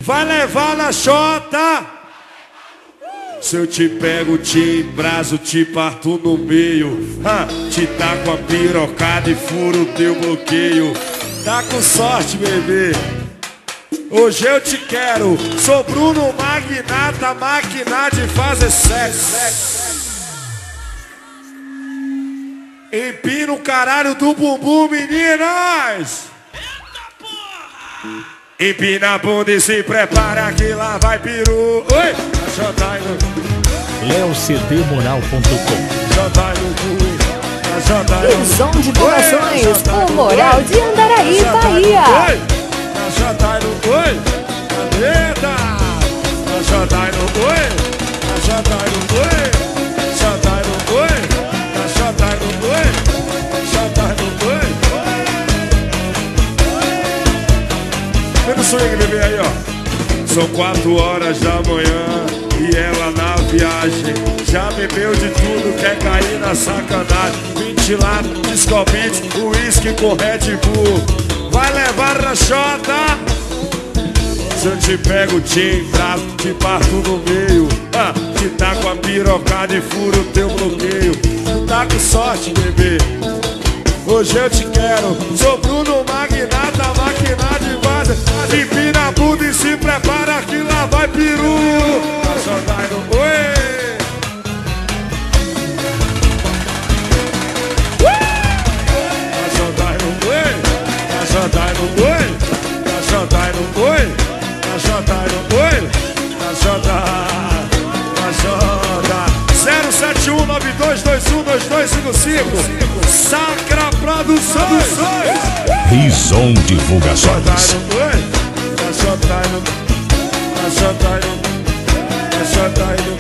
vai levar na xota. Se eu te pego, te embraso, te parto no meio, te taco a pirocada e furo teu bloqueio. Tá com sorte, bebê, hoje eu te quero. Sou Bruno Magnata, máquina de fazer sexo. Empina o caralho do bumbum, meninas. Empina a bunda e se prepara que lá vai peru. Oi! LeoCDMoral.com. Visão de Divulgações, o Moral de Andaraí, Bahia. Oi! Eita! Vem no swing, bebê, aí, ó. São 4 horas da manhã e ela na viagem. Já bebeu de tudo, quer cair na sacanagem. Ventilado, Discobit, uísque com Red Bull. Vai levar na xota. Se eu te pego, te embraço, te parto no meio, te taco a pirocada e furo teu bloqueio. Tá com sorte, bebê, hoje eu te quero. Sou Bruno Magnata, máquina de vaza. Empina a bunda e se prepara que lá vai peru. Oi! Oi! 07192212255. Sacra Produções. Rison Divulgações. Oi!